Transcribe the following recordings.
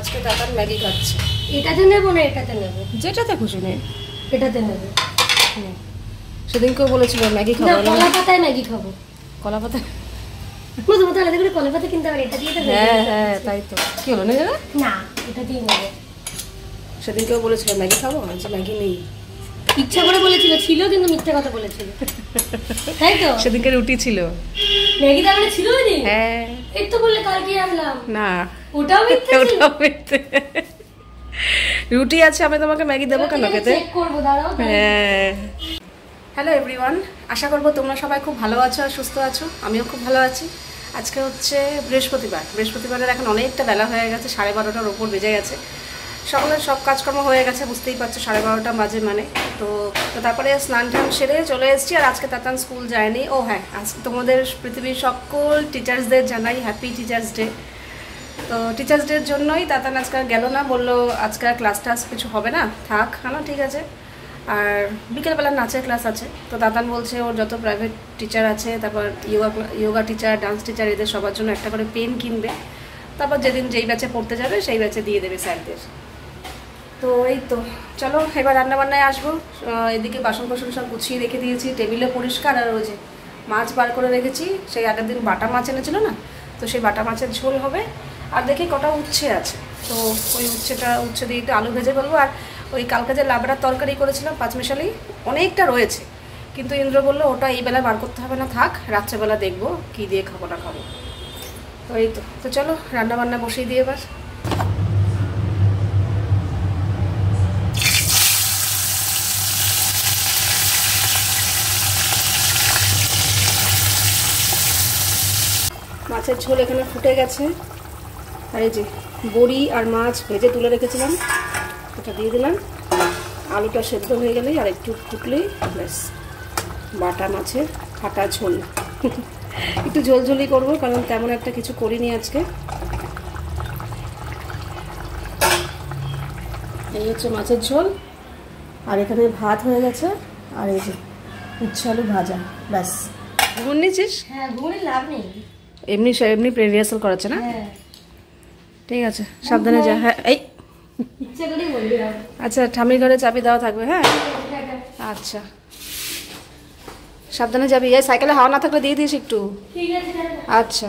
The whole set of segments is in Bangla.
আজকে দাদার ম্যাগি খাচ্ছে। এটাতে নেবো না এটাতে নেবো? যেটাতে খুশি নেই, এটাতে নেবো। সেদিনকেও বলেছিল ম্যাগি খাবো। কলা পাতায় ম্যাগি খাবো। কলা পাতা মতো আলাদা করে কলা পাতা কিনতে হবে, এটা দিয়ে তো হ্যাঁ হ্যাঁ তাই তো। কি হলো না যাবে না, এটা দিয়ে নেবো। সেদিনকেও বলেছিল ম্যাগি খাবো, আজ ম্যাগি নেই। ইচ্ছা করে বলেছিল, ছিল কিন্তু মিথ্যা কথা বলেছিল, তাই তো? সেদিনকে রুটি ছিল। ম্যাগি তার মানে ছিল না? হ্যাঁ এই তো বললে কালকে আনলাম। না ওটাও মিথ্যা ছিল। রুটি আছে, আমি তোমাকে ম্যাগি দেবো কেন খেতে? চেক করব, দাঁড়াও। হ্যাঁ। হ্যালো এভরিওয়ান, আশা করবো তোমরা সবাই খুব ভালো আছো আর সুস্থ আছো। আমিও খুব ভালো আছি। আজকে হচ্ছে বৃহস্পতিবারের এখন অনেকটা বেলা হয়ে গেছে, 12:30টার ওপর বেজে গেছে। সকালের সব কাজকর্ম হয়ে গেছে, বুঝতেই পারছো 12:30টা বাজে মানে। তো তারপরে স্নান টান সেরে চলে এসেছি। আর আজকে তাতান স্কুল যায়নি। ও হ্যাঁ, আজকে তোমাদের পৃথিবীর সকল টিচার্সদের জানাই হ্যাপি টিচার্স ডে। তো টিচার্স ডের জন্যই তাতান আজকে গেল না, বললো আজকে ক্লাস টাস কিছু হবে না, থাক। হ্যাঁ ঠিক আছে। আর বিকেলবেলা নাচের ক্লাস আছে। তো দাদান বলছে ওর যত প্রাইভেট টিচার আছে, তারপর যোগা টিচার, ডান্স টিচার, এদের সবার জন্য একটা করে পেন কিনবে। তারপর যেদিন যেই ব্যাচে পড়তে যাবে সেই ব্যাচে দিয়ে দেবে স্যারদের। তো এই তো চলো এবার রান্নাবান্নায় আসবো। এদিকে বাসন কোসন সব গুছিয়ে রেখে দিয়েছি, টেবিলে পরিষ্কার। আর ওই যে মাছ বার করে রেখেছি, সেই আগের দিন বাটা মাছ এনেছিল না, তো সেই বাটা মাছের ঝোল হবে। আর দেখি কটা উচ্ছে আছে, তো ওই উচ্ছে দিয়ে একটু আলু ভেজে ফেলবো। আর ওই কালকে যে লাবড়ার তরকারি করেছিলাম পাঁচমিশালি, অনেকটা রয়েছে, কিন্তু ইন্দ্র বললো ওটা এই বেলা বার করতে হবে না, থাক, রাত্রেবেলা দেখবো কী দিয়ে খাবো না খাবো। তো এই তো চলো রান্নাবান্না বসিয়ে দিয়ে এবার। মাছের ঝোল এখানে ফুটে গেছে। আর এই যে বড়ি আর মাছ ভেজে তুলে রেখেছিলাম, ওটা দিয়ে দিলাম। আলুটা সেদ্ধ হয়ে গেলেই আর একটু ফুটলেই ব্যাস বাটা মাছের ফাটা ঝোল। একটু ঝোলঝোলি করবো, কারণ তেমন একটা কিছু করিনি আজকে। এই হচ্ছে মাছের ঝোল। আর এখানে ভাত হয়ে গেছে। আর এই যে উচ্ছে আলু ভাজা, ব্যাস। ঘুম নিয়েছিস? হ্যাঁ, ঘুরে লাভ নেই। এমনি রিহার্সাল করাচ্ছে না? ঠিক আছে, সাবধানে যা। হ্যাঁ এই ইচ্ছা করেই বলবি। আচ্ছা, ঠামির ঘরে চাবি দেওয়া থাকবে। হ্যাঁ আচ্ছা, সাবধানে যাবি। এই সাইকেলে হাওয়া না থাকলে দিয়ে দিস একটু। ঠিক আছে। আচ্ছা।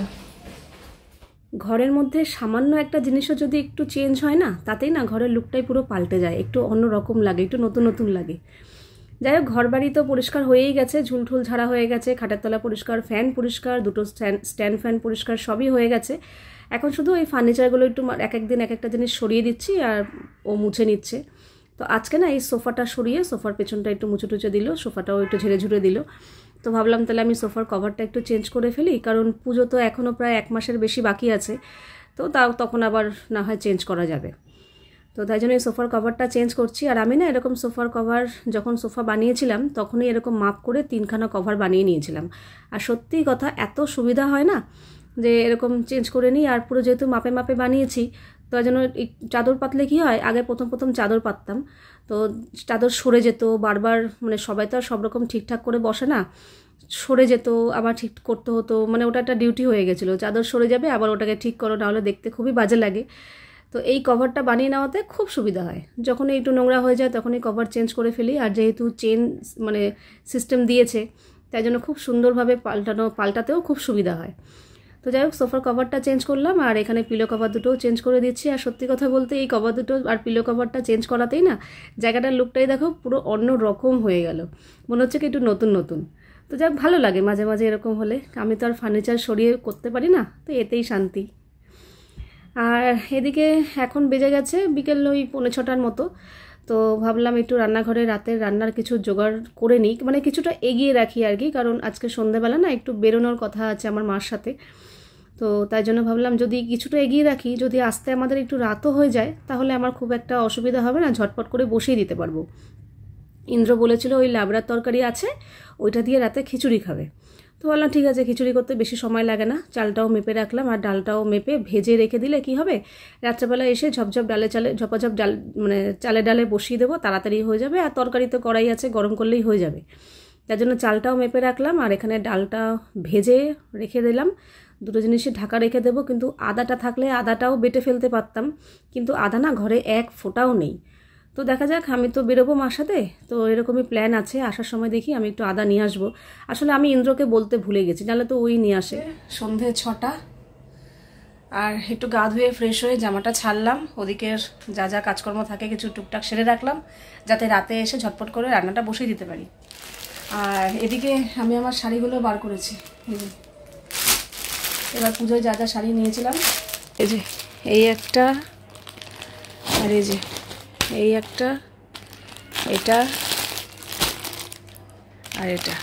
ঘরের মধ্যে সামান্য একটা জিনিসও যদি একটু চেঞ্জ হয় না, তাতেই না ঘরের লুকটাই পুরো পাল্টে যায়, একটু অন্যরকম লাগে, একটু নতুন নতুন লাগে। যাই হোক, ঘর বাড়ি তো পরিষ্কার হয়েই গেছে, ঝুলঠুল ঝাড়া হয়ে গেছে, খাটের তলা পরিষ্কার, ফ্যান পরিষ্কার, দুটো স্ট্যান্ড ফ্যান পরিষ্কার, সবই হয়ে গেছে। এখন শুধু ওই ফার্নিচারগুলো একটু এক একদিন এক একটা জিনিস সরিয়ে দিচ্ছি, আর ও মুছে নিচ্ছে। তো আজকে না এই সোফাটা সরিয়ে সোফার পেছনটা একটু মুছে টুচে দিল, সোফাটাও একটু ঝেড়ে ঝুড়ে দিল। তো ভাবলাম তাহলে আমি সোফার কভারটা একটু চেঞ্জ করে ফেলি, কারণ পুজো তো এখনও প্রায় 1 মাসের বেশি বাকি আছে। তো তখন আবার না হয় চেঞ্জ করা যাবে। তো তাই জন্য এই সোফার কভারটা চেঞ্জ করছি। আর আমি না এরকম সোফার কভার যখন সোফা বানিয়েছিলাম তখনই এরকম মাপ করে 3খানা কভার বানিয়ে নিয়েছিলাম। আর সত্যিই কথা, এত সুবিধা হয় না যে এরকম চেঞ্জ করে নিই। আর পুরো যেহেতু মাপে মাপে বানিয়েছি, তাই জন্য চাদর পাতলে কী হয়, আগে প্রথম চাদর পাততাম, তো চাদর সরে যেত বারবার, মানে সবাই তো আর সব রকম ঠিকঠাক করে বসে না, সরে যেত, আবার ঠিক করতে হতো, মানে ওটা একটা ডিউটি হয়ে গেছিলো। চাদর সরে যাবে, আবার ওটাকে ঠিক করো, নাহলে দেখতে খুবই বাজে লাগে। তো এই কভারটা বানিয়ে নেওয়াতে খুব সুবিধা হয়, যখন একটু নোংরা হয়ে যায় তখনই কভার চেঞ্জ করে ফেলি। আর যেহেতু চেন মানে সিস্টেম দিয়েছে, তাই জন্য খুব সুন্দরভাবে পাল্টাতেও খুব সুবিধা হয়। তো যাই হোক, সোফার কভারটা চেঞ্জ করলাম, আর এখানে পিলো কভার দুটোও চেঞ্জ করে দিচ্ছি। আর সত্যি কথা বলতে এই কভার দুটো আর পিলো কভারটা চেঞ্জ করাতেই না জায়গাটার লুকটাই দেখো পুরো অন্য রকম হয়ে গেল, মনে হচ্ছে কি একটু নতুন নতুন। তো যাই হোক, ভালো লাগে মাঝে মাঝে এরকম হলে। আমি তো আর ফার্নিচার সরিয়ে করতে পারি না, তো এতেই শান্তি। আর এদিকে এখন বেজে গেছে বিকেল ওই 5:45 মতো। তো ভাবলাম একটু রান্নাঘরে রাতের রান্নার কিছু জোগাড় করে নিই, মানে কিছুটা এগিয়ে রাখি আর কি, কারণ আজকে সন্ধ্যাবেলা না একটু বেরোনোর কথা আছে আমার মার সাথে। তো তাই জন্য ভাবলাম যদি কিছুটা এগিয়ে রাখি, যদি আসতে আমাদের একটু রাতও হয়ে যায়, তাহলে আমার খুব একটা অসুবিধা হবে না, ঝটপট করে বসিয়ে দিতে পারবো। ইন্দ্র বলেছিল ওই লাবড়ার তরকারি আছে, ওইটা দিয়ে রাতে খিচুড়ি খাবে। তো বললাম ঠিক আছে, খিচুড়ি করতে বেশি সময় লাগে না, চালটাও মেপে রাখলাম, আর ডালটাও মেপে ভেজে রেখে দিলে কি হবে, রাত্রেবেলা এসে ঝপঝপ ডাল মানে চালে ডালে বসিয়ে দেবো, তাড়াতাড়ি হয়ে যাবে। আর তরকারি তো কড়াই আছে, গরম করলেই হয়ে যাবে। তার জন্য চালটাও মেপে রাখলাম, আর এখানে ডালটা ভেজে রেখে দিলাম। দুটো জিনিসই ঢাকা রেখে দেবো। কিন্তু আদাটা থাকলে আদাটাও বেটে ফেলতে পারতাম, কিন্তু আদা না ঘরে এক ফোঁটাও নেই। তো দেখা যাক, আমি তো বেরোবো মার সাথে, তো এরকমই প্ল্যান আছে। আসার সময় দেখি আমি একটু আদা নিয়ে আসবো। আসলে আমি ইন্দ্রকে বলতে ভুলে গেছি, নাহলে তো ওই নিয়ে আসে। সন্ধে 6টা, আর একটু গা ধুয়ে ফ্রেশ হয়ে জামাটা ছাড়লাম। ওদিকের যা যা কাজকর্ম থাকে কিছু টুকটাক সেরে রাখলাম, যাতে রাতে এসে ঝটপট করে রান্নাটা বসিয়ে দিতে পারি। আর এদিকে আমি আমার শাড়িগুলো বার করেছি। এবার পুজোয় যা যা শাড়ি নিয়েছিলাম, এই যে এই একটা, আর এই যে এই একটা, এটা আর এটা,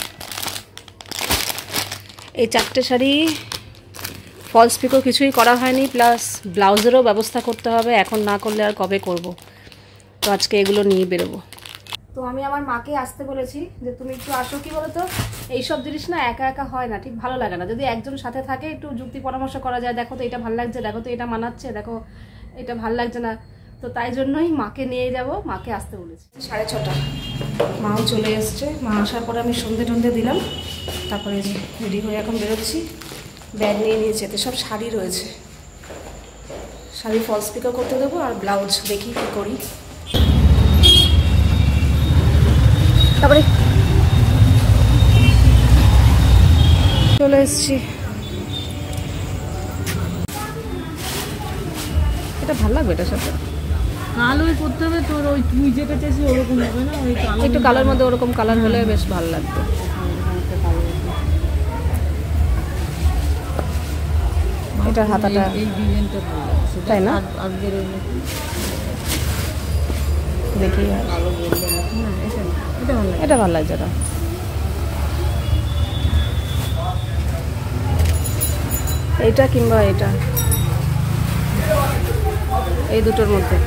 এই 4টে শাড়ি ফলস পিকো কিছুই করা হয়নি, প্লাস ব্লাউজেরও ব্যবস্থা করতে হবে, এখন না করলে আর কবে করব। তো আজকে এগুলো নিয়ে বেরোবো। তো আমি আমার মাকে আসতে বলেছি যে তুমি একটু আসো। কি বলো তো, এইসব জিনিস না একা একা হয় না, ঠিক ভালো লাগে না। যদি একজন সাথে থাকে একটু যুক্তি পরামর্শ করা যায়, দেখো তো এটা ভালো লাগছে, দেখো তো এটা মানাচ্ছে, দেখো এটা ভালো লাগছে না। তো তাই জন্যই মাকে নিয়ে যাব, মাকে আসতে বলেছি। 6:30, মাও চলে এসছে। মা আসার পরে আমি সন্ধে টন্ধে দিলাম, তারপরে যে রেডি হয়ে এখন বেরোচ্ছি। ব্যাগ নিয়ে নিয়েছি, এতে সব শাড়ি রয়েছে। শাড়ি ফলস পিকো করতে দেবো, আর ব্লাউজ দেখি কী করি। তারপরে চলে এসছি। এটা ভালো লাগবে, এটার সাথে কালোই করতে হবে তোর, ওই তুই যেটা চাইছিস ওরকম হবে না, ওই একটু কালার মধ্যে ওরকম কালার হলে বেশ ভালো লাগবে। এটার হাতাটা এই ডিজাইনটা ভালো লাগছে, তাই না? আগের দেখি কালো বলবে না, এটা ভালো লাগে। এটা ভালো লাগছে। এটা এইটা কিংবা এটা, এই দুটোর মধ্যে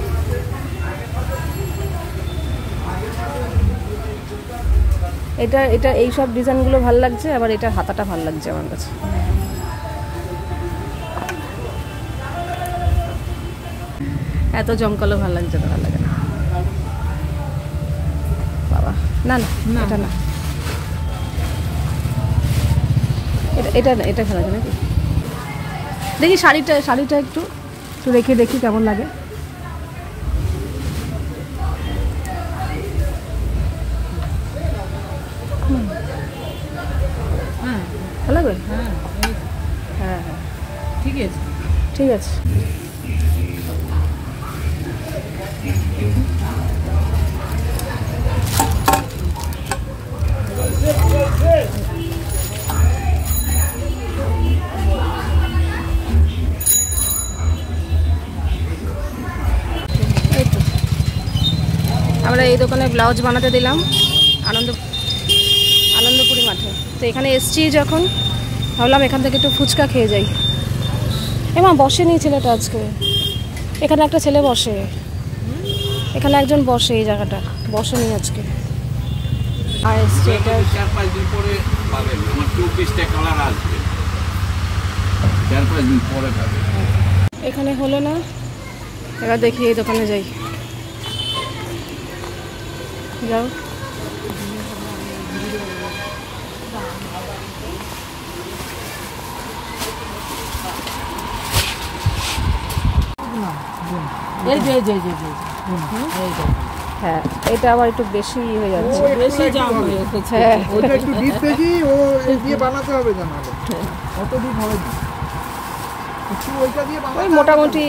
এটা এটা এই সব ডিজাইনগুলো ভালো লাগছে, আবার এটার হাতাটা ভালো লাগছে আমার কাছে। এত জমকালো ভালো লাগছে না, ভালো লাগে না বাবা। না না এটা না, এটা না, এটা ভালো লাগে নাকি? দেখি শাড়িটা একটু রেখে দেখি কেমন লাগে। হ্যাঁ ভালো লাগবে? হ্যাঁ হ্যাঁ হ্যাঁ ঠিক আছে। ঠিক আছে। আমরা এই দোকানে ব্লাউজ বানাতে দিলাম আনন্দপুরি মাঠে। তো এখানে এসছি যখন, ভাবলাম এখান থেকে একটু ফুচকা খেয়ে যাই। এমা বসেনি ছেলেটা আজকে, এখানে একটা ছেলে বসে, এখানে একজন বসে, এই জায়গাটা বসেনি আজকে। আর এসছি এটা 4-5 দিন পরে পাবেন, আমার 24টা কালার আসবে, 4-5 দিন পরে পাবেন। এখানে হলো না, এবার দেখি এই দোকানে যাই। যাও। হ্যাঁ, এটা আবার একটু বেশি হয়ে যাচ্ছে। বেশি জাম হয়ে গেছে। হ্যাঁ, ওটা একটু ডিপ বেশি, ও এই দিয়ে বানাতে হবে জানালে অত ডিপ হবে না, একটু ওইটা দিয়ে বানাতে ওই হবে। মোটামুটি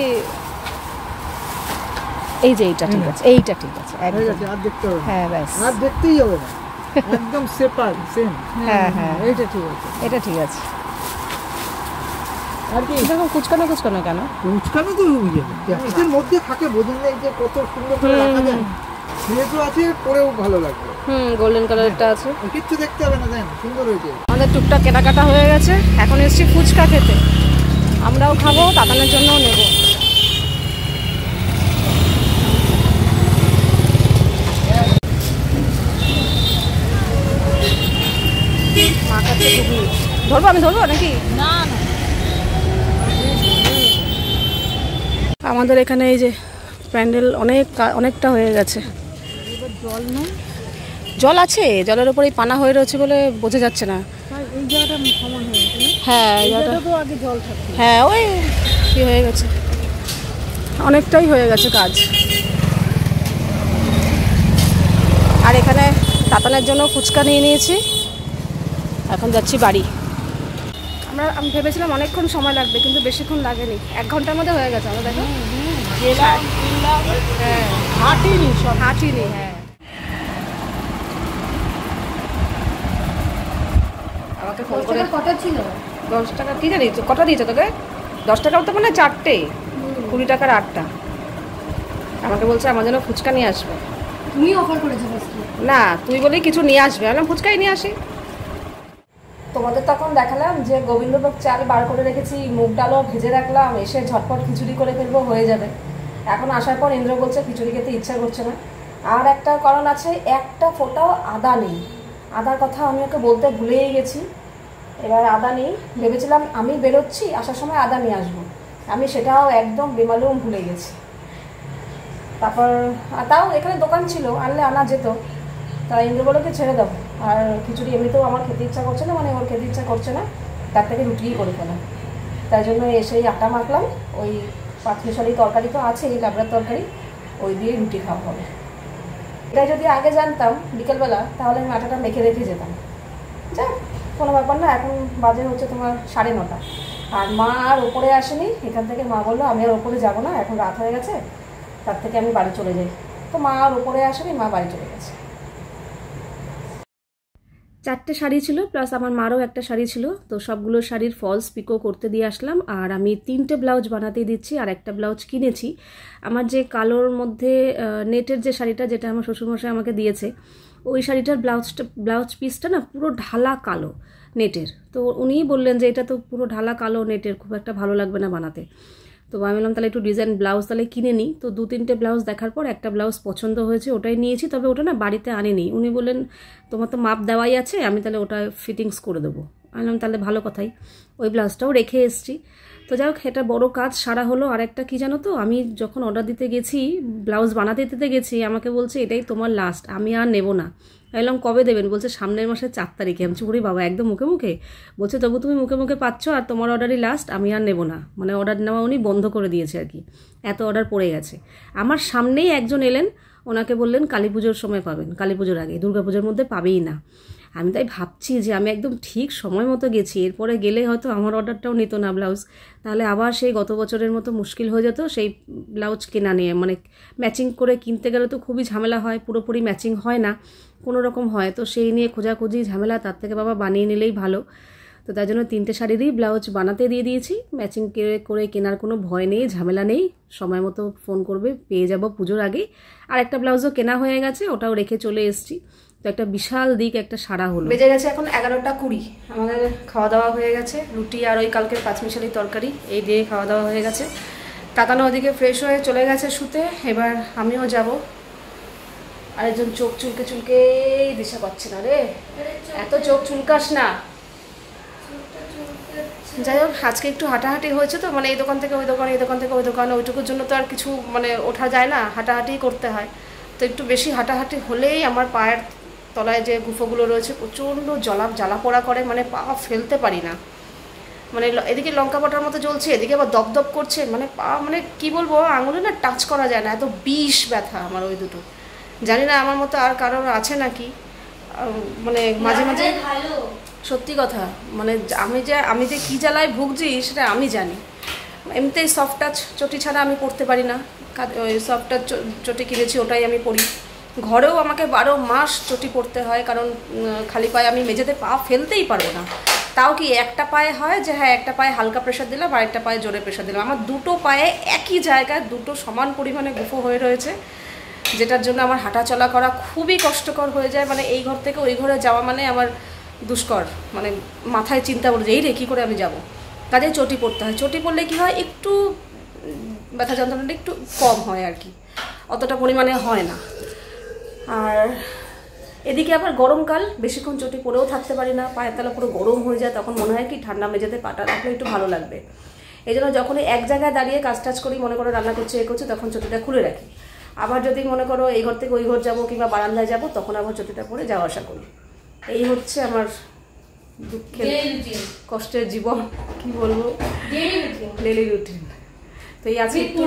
এই যে এইটা ঠিক আছে, এইটা ঠিক আছে হয়ে একদম। গেছে, আর দেখতে হবে না। হ্যাঁ ব্যাস, আর দেখতেই হবে না, একদম সেপার সেম। হ্যাঁ হ্যাঁ এইটা ঠিক আছে। এটা ঠিক আছে। আর কি এরকম কুচকানো কেন? উচকানো তো এর মধ্যে থাকে, বোঝেন না এই যে কত সুন্দর করে রাখা যায়। যেহেতু আছে পরেও ভালো লাগবে, গোল্ডেন কালারটা আছে। কিচ্ছু দেখতে হবে না, দেন সুন্দর হয়েছে। আমাদের টুকটাক কেনাকাটা হয়ে গেছে, এখন এসেছি ফুচকা খেতে। আমরাও খাবো, দাদানের জন্যও নেব। আমি ধরবো নাকি? না না, আমাদের এখানে এই যে প্যান্ডেল অনেকটা হয়ে গেছে। জল নেই, জল আছে, জলের উপরেই পানা হয়ে রয়েছে বলে বোঝা যাচ্ছে না। এই জায়গাটা সমান হয়ে গেছে না? হ্যাঁ তো আগে জল থাকে। হ্যাঁ ওই কি হয়ে গেছে, অনেকটাই হয়ে গেছে কাজ। আর এখানে তাতানের জন্য ফুচকা নিয়ে নিয়েছি, এখন যাচ্ছি বাড়ি। আমি ভেবেছিলাম অনেকক্ষণ সময় লাগবে, কিন্তু বেশিক্ষণ লাগেনি, 1 ঘন্টার মধ্যে হয়ে গেছে। আমরা দেখো হ্যাঁ হাঁটিনি। হ্যাঁ আমাকে ফোন করে কটা ছিল? 10 টাকা, কি জানি কটা দিয়েছে তোকে? 10 টাকাও তো মানে 4টে, 20 টাকার 8টা। আমাকে বলছে আমার জন্য ফুচকা নিয়ে আসবে। তুমি অফার করেছো ফার্স্টে? না, তুই বলেই কিছু নিয়ে আসবে, আমি ফুচকাই নিয়ে আসি। তোমাদের তখন দেখালাম যে গোবিন্দভোগ চাল বার করে রেখেছি, মুগ ডালও ভেজে রাখলাম, এসে ঝটপট খিচুড়ি করে ফেলবো, হয়ে যাবে। এখন আসার পর ইন্দ্র বলছে খিচুড়ি খেতে ইচ্ছা করছে না। আর একটা কারণ আছে, একটা ফোঁটাও আদা নেই। আদার কথা আমি ওকে বলতে ভুলেই গেছি। এবার আদা নেই, ভেবেছিলাম আমি বেরোচ্ছি আসার সময় আদা নিয়ে আসবো, আমি সেটাও একদম বেমালুম ভুলে গেছি। তারপর তাও এখানে দোকান ছিল, আনলে আনা যেত। তাই ইন্দ্র বলে ছেড়ে দেবো, আর খিচুড়ি এমনিতেও আমার খেতে ইচ্ছা করছে না, মানে ওর খেতে ইচ্ছা করছে না, তার থেকে রুটিই করে ফেলাম। তাই জন্য এসেই আটা মাখলাম, ওই পাঁচমিশালি তরকারি তো আছেই, লাবড়ার তরকারি, ওই দিয়ে রুটি খাওয়া হবে। এটাই যদি আগে জানতাম বিকেলবেলা, তাহলে আমি আটাটা মেখে রেখে যেতাম। যাক, কোনো ব্যাপার না। এখন বাজে হচ্ছে তোমার 9:30, আর মা আর ওপরে আসেনি। এখান থেকে মা বললো আমি আর ওপরে যাবো না, এখন রাত হয়ে গেছে, তার থেকে আমি বাড়ি চলে যাই। তো মা আর ওপরে আসেনি, মা বাড়ি চলে গেছে। 4টে শাড়ি ছিল, প্লাস আমার মারও একটা শাড়ি ছিল, তো সবগুলো শাড়ির ফলস পিকো করতে দিয়ে আসলাম। আর আমি 3টে ব্লাউজ বানাতে দিচ্ছি, আর একটা ব্লাউজ কিনেছি। আমার যে কালোর মধ্যে নেটের যে শাড়িটা, যেটা আমার শ্বশুরমশাই আমাকে দিয়েছে, ওই শাড়িটার ব্লাউজ পিসটা না পুরো ঢালা কালো নেটের। তো উনিই বললেন যে এটা তো পুরো ঢালা কালো নেটের, খুব একটা ভালো লাগবে না বানাতে। তো আমি বললাম তাহলে একটু ডিজাইন ব্লাউজ তাহলে কিনে নিই। তো 2-3টে ব্লাউজ দেখার পর একটা ব্লাউজ পছন্দ হয়েছে, ওটাই নিয়েছি। তবে ওটা না বাড়িতে আনিনি, উনি বললেন তোমার তো মাপ দেওয়াই আছে, আমি তাহলে ওটা ফিটিংস করে দেবো। আমি বললাম তাহলে ভালো কথাই, ওই ব্লাউজটাও রেখে এসেছি। তো যাই হোক, এটা বড় কাজ সারা হলো। আর একটা কী জানো তো, আমি যখন অর্ডার দিতে গেছি, ব্লাউজ বানাতে দিতে গেছি, আমাকে বলছে এটাই তোমার লাস্ট, আমি আর নেবো না। বললাম কবে দেবেন? বলছে সামনের মাসের 4 তারিখে। আমি চুরি বাবা, একদম মুখে মুখে বলছে, তবু তুমি মুখে মুখে পাচ্ছ, আর তোমার অর্ডারই লাস্ট, আমি আর নেবো না। মানে অর্ডার নেওয়া উনি বন্ধ করে দিয়েছে আর কি, এত অর্ডার পড়ে গেছে। আমার সামনেই একজন এলেন, ওনাকে বললেন কালী পুজোর সময় পাবেন, কালী পুজোর আগে, দুর্গাপুজোর মধ্যে পাবেই না। আমি তাই ভাবছি যে আমি একদম ঠিক সময় মতো গেছি, এরপরে গেলে হয়তো আমার অর্ডারটাও নিত না ব্লাউজ, তাহলে আবার সেই গত বছরের মতো মুশকিল হয়ে যেত সেই ব্লাউজ কেনা নিয়ে। মানে ম্যাচিং করে কিনতে গেলে তো খুবই ঝামেলা হয়, পুরোপুরি ম্যাচিং হয় না, কোনো রকম হয়, তো সেই নিয়ে খোঁজাখুঁজি ঝামেলা, তার থেকে বাবা বানিয়ে নিলেই ভালো। তো তার জন্য 3টে শাড়িরই ব্লাউজ বানাতে দিয়ে দিয়েছি। ম্যাচিং করে কেনার কোনো ভয় নেই, ঝামেলা নেই, সময় মতো ফোন করবে, পেয়ে যাব পুজোর আগেই। আর একটা ব্লাউজও কেনা হয়ে গেছে, ওটাও রেখে চলে এসেছি। তো একটা বিশাল দিক একটা সারা হলো। বেজে গেছে এখন 11:20, আমাদের খাওয়া দাওয়া হয়ে গেছে। রুটি আর ওই কালকের পাঁচমিশালি তরকারি, এই দিয়ে খাওয়া দাওয়া হয়ে গেছে। তাতানো ওদিকে ফ্রেশ হয়ে চলে গেছে শুতে, এবার আমিও যাব। আরেকজন চোখ চুলকেই দিশা পাচ্ছে না রে, এত চোখ চুলকাস না। যাই হোক, আজকে একটু হাঁটাহাঁটি হয়েছে তো, মানে এই দোকান থেকে ওই দোকান, এই দোকান থেকে ওই দোকান, ওইটুকুর জন্য তো আর কিছু মানে ওঠা যায় না, হাঁটাহাঁটি করতে হয়। তো একটু বেশি হাঁটাহাঁটি হলেই আমার পায়ের তলায় যে গুফোগুলো রয়েছে প্রচণ্ড জ্বালা পোড়া করে, মানে পা ফেলতে পারি না। মানে এদিকে লঙ্কা বাটার মতো জ্বলছে, এদিকে আবার দপদপ করছে, মানে পা মানে কি বলবো, আঙুলে না টাচ করা যায় না, এত বিষ ব্যথা আমার ওই দুটো। জানি না আমার মতো আর কারোর আছে নাকি, মানে মাঝে মাঝে সত্যি কথা, মানে আমি যে কী জ্বালায় ভুগছি সেটা আমি জানি। এমনিতেই সফট টাচ চটি ছাড়া আমি পরতে পারি না, ওই সফট টাচ চটি কিনেছি ওটাই আমি পরি। ঘরেও আমাকে 12 মাস চটি পরতে হয়, কারণ খালি পায়ে আমি মেঝেতে পা ফেলতেই পারবো না। তাও কি একটা পায়ে হয় যে হ্যাঁ একটা পায়ে হালকা প্রেশার দিলাম, আর একটা পায়ে জোরে প্রেশার দিলাম। আমার দুটো পায়ে একই জায়গায় দুটো সমান পরিমাণে গুফো হয়ে রয়েছে, যেটার জন্য আমার হাঁটা চলা করা খুবই কষ্টকর হয়ে যায়। মানে এই ঘর থেকে ওই ঘরে যাওয়া মানে আমার দুষ্কর, মানে মাথায় চিন্তা পড়ে যে এই রে কী করে আমি যাব। কাজে চটি পরতে হয়, চটি পরলে কি হয় একটু ব্যথা যন্ত্রণাটা একটু কম হয় আর কি, অতটা পরিমাণে হয় না। আর এদিকে আবার গরমকাল, বেশিক্ষণ চটি পরেও থাকতে পারি না, পায়ের তলা পুরো গরম হয়ে যায়, তখন মনে হয় কি ঠান্ডা মেঝেতে পাটা রাখলে একটু ভালো লাগবে। এই জন্য যখনই এক জায়গায় দাঁড়িয়ে কাজ টাজ করি, মনে করো রান্না করছি এ করছি, তখন চটিটা খুলে রাখি। আবার যদি মনে করো এই ঘর থেকে ওই ঘর যাবো কিংবা বারান্দায় যাবো, তখন আবার চটিটা পরে যাওয়া আসা করি। এই হচ্ছে আমার দুঃখের কষ্টের জীবন, কি বলবো, ডেলি রুটিন। তো এই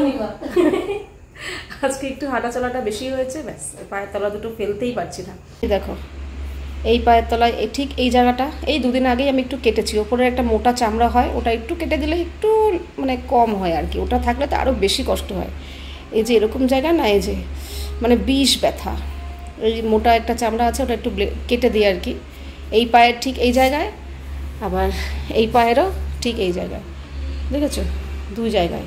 আজকে একটু হাঁটা চলাটা বেশি হয়েছে, ব্যাস পায়ের তলা দুটো ফেলতেই পারছি না। দেখো এই পায়ের তলায় ঠিক এই জায়গাটা এই দুদিন আগেই আমি একটু কেটেছি, ওপরে একটা মোটা চামড়া হয়, ওটা একটু কেটে দিলে একটু মানে কম হয় আর কি, ওটা থাকলে তো আরও বেশি কষ্ট হয়। এই যে এরকম জায়গা না, এই যে মানে বিষ ব্যথা, এই মোটা একটা চামড়া আছে, ওটা একটু কেটে দিই আর কি, এই পায়ের ঠিক এই জায়গায়, আবার এই পায়েরও ঠিক এই জায়গায়, দেখেছো, দুই জায়গায়।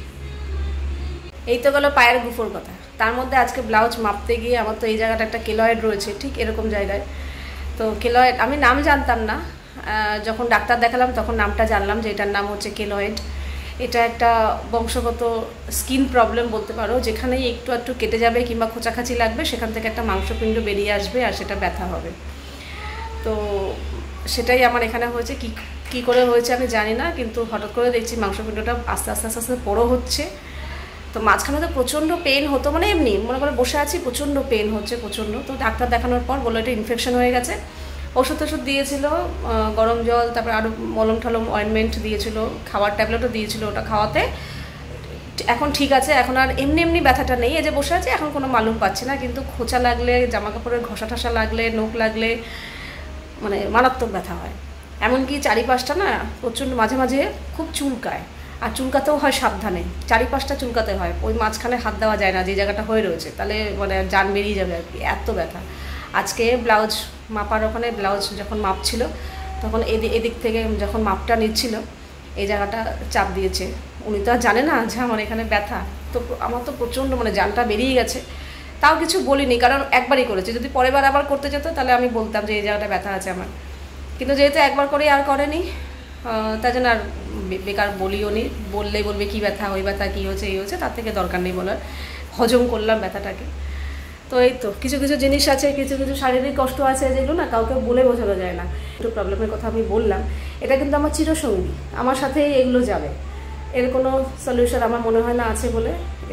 এই তো গেল পায়ের গুফোর কথা। তার মধ্যে আজকে ব্লাউজ মাপতে গিয়ে আমার তো এই জায়গাটা একটা কেলয়েড রয়েছে ঠিক এরকম জায়গায়। তো কেলয়েড আমি নাম জানতাম না, যখন ডাক্তার দেখালাম তখন নামটা জানলাম যে এটার নাম হচ্ছে কেলয়েড। এটা একটা বংশগত স্কিন প্রবলেম বলতে পারো, যেখানেই একটু একটু কেটে যাবে কিংবা খোঁচাখাচি লাগবে সেখান থেকে একটা মাংসপিণ্ড বেরিয়ে আসবে আর সেটা ব্যথা হবে। তো সেটাই আমার এখানে হয়েছে। কি করে হয়েছে আমি জানি না, কিন্তু হঠাৎ করে দেখছি মাংসপিণ্ডটা আস্তে আস্তে আস্তে আস্তে বড়ো হচ্ছে। তো মাঝখানে তো প্রচণ্ড পেন হতো, মানে এমনি মনে করে বসে আছি, প্রচণ্ড পেন হচ্ছে প্রচণ্ড। তো ডাক্তার দেখানোর পর বললো এটা ইনফেকশন হয়ে গেছে, ওষুধ দিয়েছিল, গরম জল, তারপরে আরও মলম ঠলম অয়েনমেন্ট দিয়েছিল, খাওয়ার ট্যাবলেটও দিয়েছিল, ওটা খাওয়াতে এখন ঠিক আছে, এখন আর এমনি এমনি ব্যথাটা নেই। এই যে বসে আছে এখন কোনো মালুম পাচ্ছি না, কিন্তু খোঁচা লাগলে, জামা কাপড়ের ঘষা ঠাসা লাগলে, নখ লাগলে মানে মারাত্মক ব্যথা হয়। এমনকি চারিপাশটা না প্রচণ্ড মাঝে মাঝে খুব চুলকায়, আর চুলকাতেও হয় সাবধানে, চারিপাশটা চুলকাতে হয়, ওই মাঝখানে হাত দেওয়া যায় না যে জায়গাটা হয়ে রয়েছে, তাহলে মানে জান বেরিয়ে যাবে আর কি, এত ব্যথা। আজকে ব্লাউজ মাপার ওখানে ব্লাউজ যখন মাপছিল তখন এদিক থেকে যখন মাপটা নিচ্ছিল এই জায়গাটা চাপ দিয়েছে, উনি তো আর জানে না যে আমার এখানে ব্যথা। তো আমার তো প্রচণ্ড মানে জানটা বেরিয়ে গেছে, তাও কিছু বলিনি, কারণ একবারই করেছে, যদি পরের বার আবার করতে যেত তাহলে আমি বলতাম যে এই জায়গাটা ব্যথা আছে আমার, কিন্তু যেহেতু একবার করে আর করেনি তাই জন্য আর বেকার বলিও নি, বললেই বলবে কী ব্যথা, ওই ব্যথা কী হচ্ছে এই হচ্ছে, তার থেকে দরকার নেই বলার, হজম করলাম ব্যথাটাকে। তো এই তো কিছু কিছু জিনিস আছে, কিছু কিছু শারীরিক কষ্ট আছে যেগুলো না কাউকে বলে বোঝানো যায় না। একটু প্রবলেমের কথা আমি বললাম, এটা কিন্তু আমার চিরসঙ্গী, আমার সাথেই এগুলো যাবে, এর কোনো সলিউশন আমার মনে হয় না আছে বলে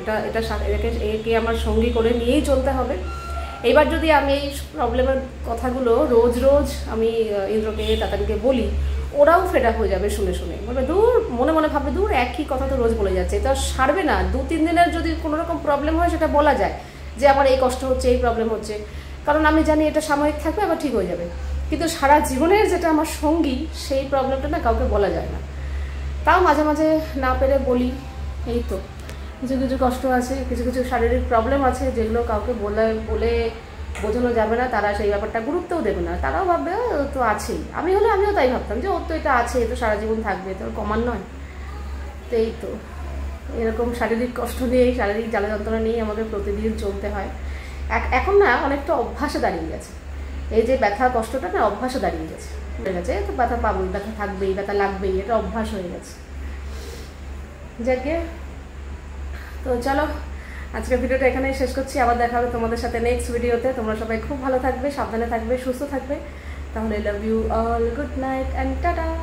একে আমার সঙ্গী করে নিয়েই চলতে হবে। এবার যদি আমি এই প্রবলেমের কথাগুলো রোজ রোজ আমি ইন্দ্রকে তাতাকে বলি, ওরাও ফেড আপ হয়ে যাবে শুনে শুনে, বলবে দূর, মনে মনে ভাববে দূর একই কথা তো রোজ বলে যাচ্ছে, এটা সারবে না। 2-3 দিনের যদি কোনো রকম প্রবলেম হয় সেটা বলা যায় যে আমার এই কষ্ট হচ্ছে, এই প্রবলেম হচ্ছে, কারণ আমি জানি এটা সাময়িক থাকবে আবার ঠিক হয়ে যাবে। কিন্তু সারা জীবনের যেটা আমার সঙ্গী সেই প্রবলেমটা না কাউকে বলা যায় না, তাও মাঝে মাঝে না পেরে বলি। এই তো কিছু কিছু কষ্ট আছে, কিছু কিছু শারীরিক প্রবলেম আছে যেগুলো কাউকে বলে বোঝানো যাবে না, তারা সেই ব্যাপারটা গুরুত্বও দেবে না, তারাও ভাববে তো আছেই। আমিও তাই ভাবতাম যে ওর তো এটা আছে, এ তো সারা জীবন থাকবে, তো কমান নয়। তো এই তো এরকম শারীরিক কষ্ট নিয়েই, শারীরিক জ্বালা যন্ত্রণা নিয়েই আমাকে প্রতিদিন চলতে হয়। এখন না অনেকটা অভ্যাসে দাঁড়িয়ে গেছে, এই যে ব্যথা কষ্টটা না অভ্যাসে দাঁড়িয়ে গেছে, হয়ে গেছে তো ব্যথা পাবোই, ব্যথা থাকবেই, ব্যথা লাগবেই, এটা অভ্যাস হয়ে গেছে। যাকে তো চলো আজকের ভিডিওটা এখানেই শেষ করছি, আবার দেখা হবে তোমাদের সাথে নেক্সট ভিডিওতে। তোমরা সবাই খুব ভালো থাকবে, সাবধানে থাকবে, সুস্থ থাকবে। তাহলে love you all, good night and tata.